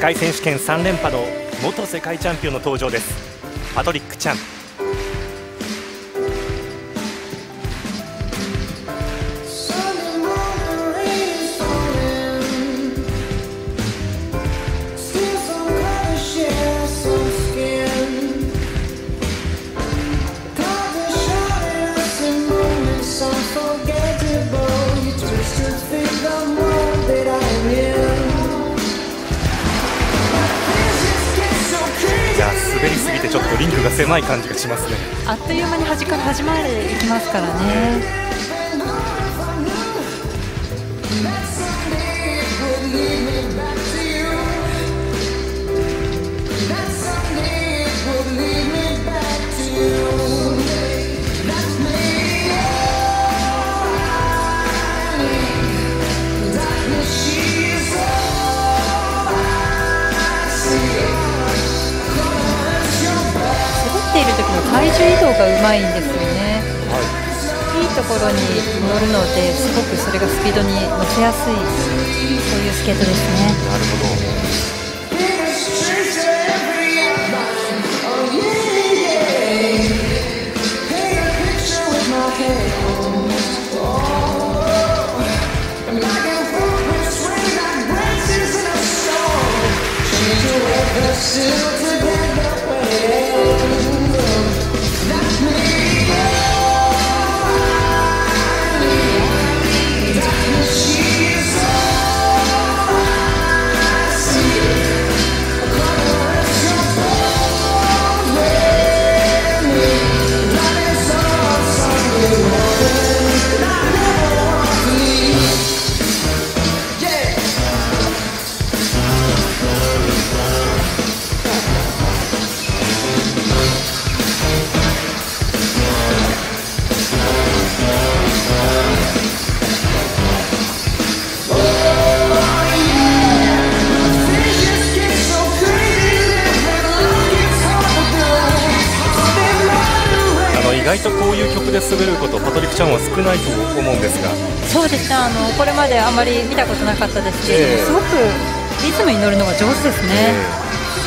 界選手権3連覇の元世界チャンピオンの登場です。パトリック・チャン。滑りすぎてちょっとリンクが狭い感じがしますね。 あっという間に端から端まで行きますからね。いる時の体重移動がうまいんですよね、いいところに乗るのですごくそれがスピードに乗せやすい、そういうスケートですね。 なるほど。意外とこういう曲で滑ることパトリック・チャンは少ないと思うんですが。 そうですね、これまであまり見たことなかったですけれども、すごくリズムに乗るのが上手ですね。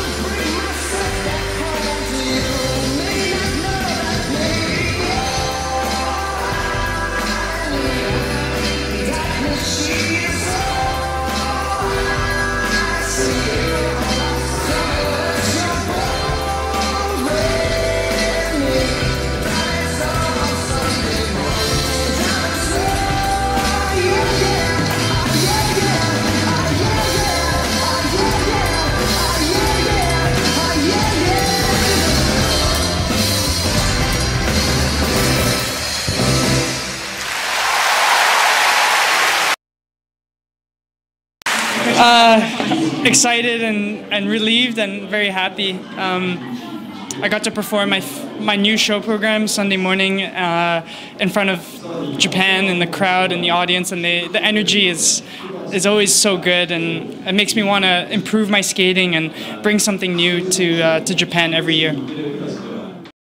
Excited and relieved and very happy. I got to perform my new show program Sunday morning in front of Japan and the crowd and the audience, and the energy is always so good, and it makes me want to improve my skating and bring something new to Japan every year.